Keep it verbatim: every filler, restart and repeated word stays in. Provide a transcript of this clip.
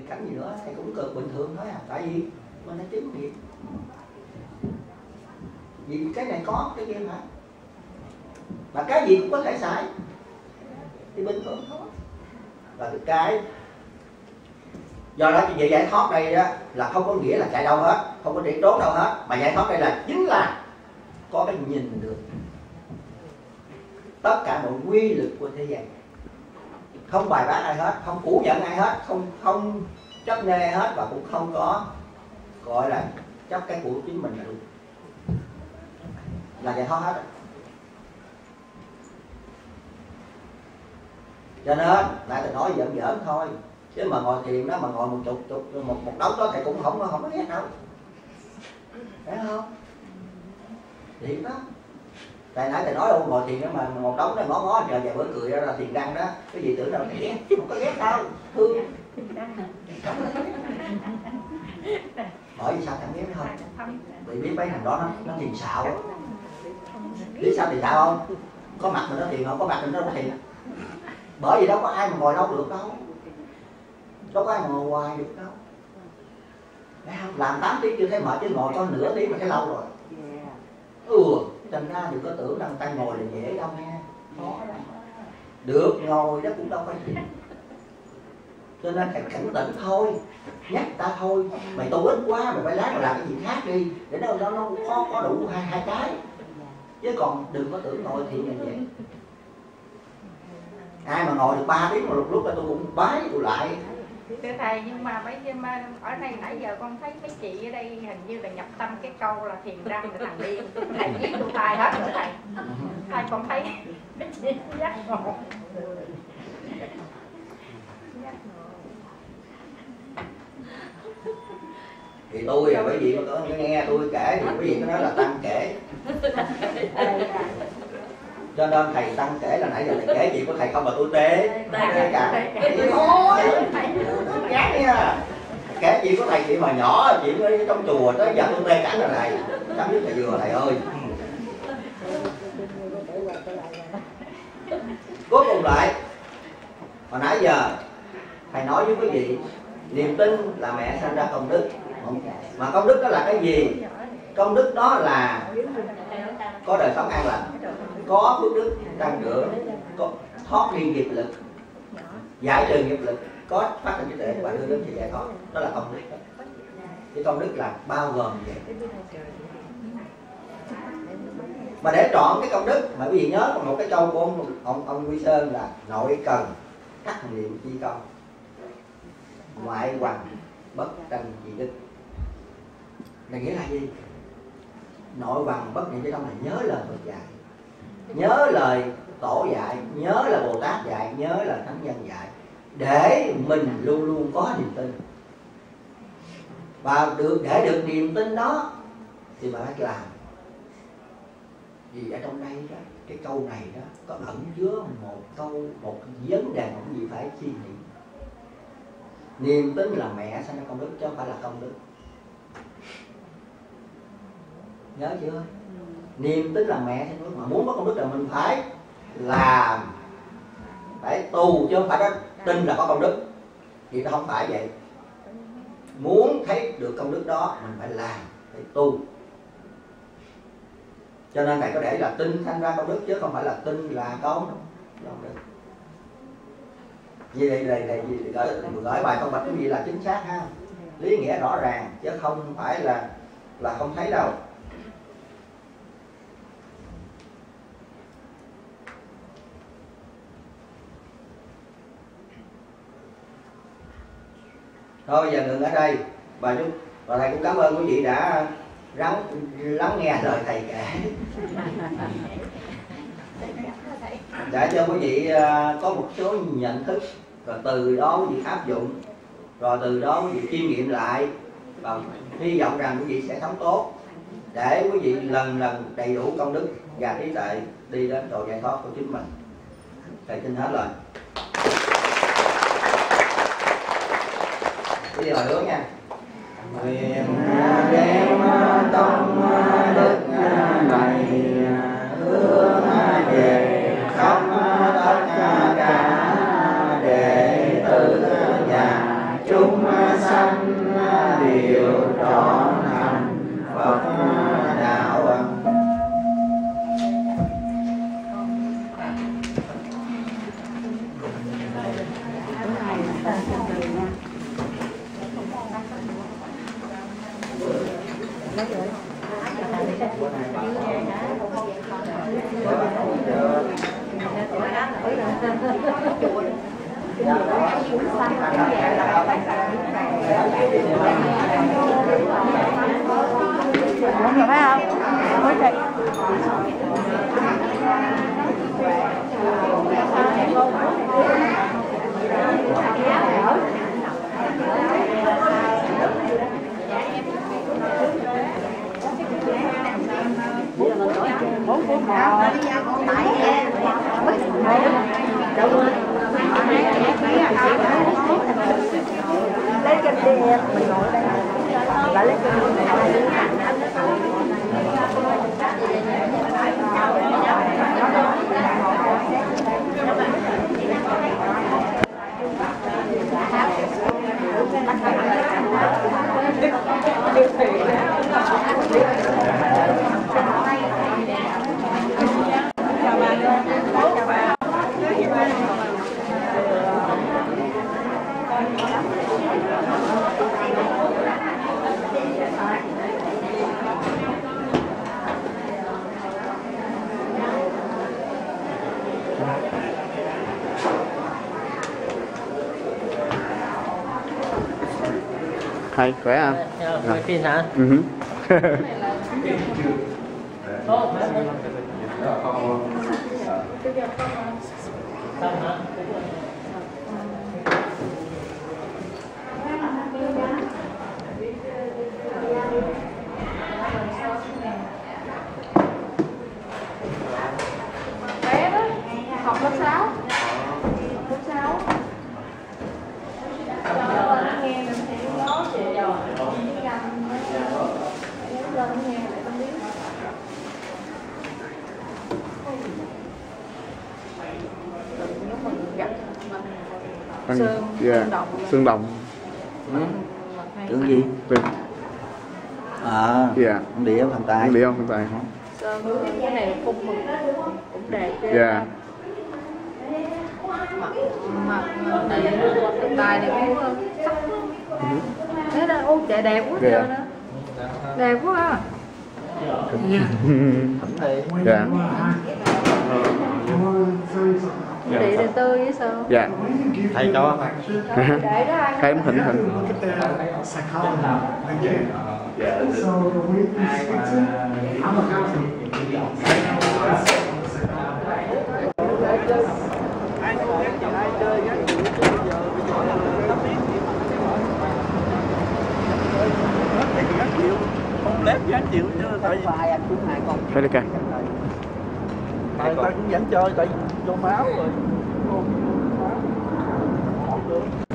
nghịch cảnh gì nữa, thầy cũng cực bình thường thôi à. Tại vì mình đã chứng nghiệm, vì cái này có cái kia mà, mà cái gì cũng có thể xảy thì bình thường thôi. Và được cái do đó chuyện giải thoát đây đó là không có nghĩa là chạy đâu hết, không có chạy trốn đâu hết, mà giải thoát đây là chính là có cái nhìn được tất cả mọi quy luật của thế gian, không bài bác ai hết, không phủ nhận ai hết, không không chấp nê ai hết, và cũng không có gọi là chấp cái của chính mình là đúng, là giải thoát hết. Cho nên lại tôi nói giỡn giỡn thôi, chứ mà ngồi thiền đó mà ngồi một chục chục một một đống đó thầy cũng không không có ghét đâu, phải không? Thiệt đó. Tại nãy thầy nói đâu ngồi thiền đó mà một đống đó ngó ngó chờ vài bữa cười ra là thiền đăng đó, cái gì tưởng đâu thầy ghét, không có ghét đâu, thương. Hỏi vì sao thằng ghét không? Vì biết mấy thằng đó nó nó thiền xạo, biết sao thiền xạo không? Có mặt mình nó thiền không, có mặt mình nó thiền. Bởi vì đâu có ai mà ngồi lâu được đâu, đâu có ai mà ngồi hoài được đâu. Thấy không? Làm tám tiếng chưa thấy mệt, chứ ngồi có nửa tiếng mà thấy lâu rồi. Ừ, thành ra đừng có tưởng rằng ta ngồi là dễ đâu nha. Được ngồi đó cũng đâu phải gì. Cho nên phải cảnh tỉnh thôi, nhắc ta thôi. Mày tu ít quá, mày phải lát mà làm cái gì khác đi, để nó nó, nó có, có đủ hai, hai cái. Chứ còn đừng có tưởng ngồi thì như vậy. Ai mà ngồi được ba tiếng một lúc là tôi cũng bái tôi lại. Thưa thầy, nhưng mà mấy ở đây nãy giờ con thấy mấy chị ở đây hình như là nhập tâm cái câu là thiền răng là thằng điên. Thầy viết tụi thầy hết rồi thầy. Thầy còn thấy mấy chị giác ngộ. Thì tôi là quý vị có nghe tôi kể thì quý vị có nói là tăng kể. Cho nên thầy tăng kể là nãy giờ thầy kể chuyện của thầy không mà tôi tê. Tê cả. Thôi, gác nha. Kể chuyện của thầy chuyện mà nhỏ, chuyện ở trong chùa tới giờ tôi tê cả rồi này. Chấm dứt thầy vừa thầy ơi. Cuối cùng lại, hồi nãy giờ thầy nói với quý vị, niềm tin là mẹ sanh ra công đức. Mà công đức đó là cái gì? Công đức đó là có đời sống an lành, có phước đức tăng trưởng, có thoát ly nghiệp lực, giải trừ nghiệp lực, có phát triển trí tuệ và đưa đến sự giải thoát. Đó là công đức. Cái công đức là bao gồm vậy. Mà để chọn cái công đức, mà quý vị nhớ một cái câu của ông ông, ông Quy Sơn là nội cần khắc niệm chi công, ngoại hoằng bất tranh chi đức. Này nghĩa là gì? Nội hoằng bất niệm chi công là nhớ lời Phật dạy, nhớ lời Tổ dạy, nhớ là Bồ Tát dạy, nhớ là Thánh Nhân dạy, để mình luôn luôn có niềm tin. Và được để được niềm tin đó thì bạn phải làm. Vì ở trong đây đó, cái câu này đó có ẩn chứa một câu, một vấn đề một gì phải suy nghĩ. Niềm tin là mẹ sanh ra công đức chứ không phải là công đức. Nhớ chưa? Niềm tin là mẹ sanh công đức, mà muốn có công đức là mình phải làm, phải tu chứ không phải đó tin là có công đức. Thì nó không phải vậy. Muốn thấy được công đức đó mình phải làm, phải tu. Cho nên thầy có để là tin sanh ra công đức chứ không phải là tin là công đức. Vì đây đây đây gửi gửi bài thông bạch cái gì là chính xác ha, lý nghĩa rõ ràng chứ không phải là là không thấy đâu. Thôi bây giờ ngừng ở đây và chúng và thầy cũng cảm ơn quý vị đã ráng lắng nghe lời thầy kể để cho quý vị có một số nhận thức, và từ đó quý vị áp dụng, rồi từ đó quý vị chiêm nghiệm lại, và hy vọng rằng quý vị sẽ sống tốt để quý vị lần lần đầy đủ công đức và trí tuệ đi đến độ giải thoát của chính mình. Thầy xin hết lời. Bây giờ hướng nha. Nguyện đem tông đức này hướng về khắp tất cả đệ tử nhà chúng chúng sanh đều trọn thành Phật đạo. Muốn được phải không? Ôi trời. Bốn bốn bò. Lấy cái đi em, mình ngồi đây. Lại lấy cái Hay, khỏe à? Quay phim hả? Ừ hứ. Bé đó, học lớp sáu. Lớp sáu. Cho nó nghe mình thì nó sẽ dò. Chỉ gần nó lên nghe lại tâm biết. Ăn, Sơn, yeah. Sơn Đồng. Sơn Đồng. Tưởng gì? Được. À, Dạ. con đĩa thần tài. Ăn đi không? Con tài. Sơn cái này phun cũng cũng đẹp chứ. Dạ. Mặt này thần tài này cũng sắc lắm. Thế đó, ô trời đẹp quá Dạ. trơn đó. Đẹp quá à. Dạ. Chị đời tư với Sơn. Dạ. Thầy cho Để đó anh. Thấy em hình hình. không lép gán chịu chứ tại vì Thấy được kìa. tại ta cũng vẫn chơi tại vô máu rồi.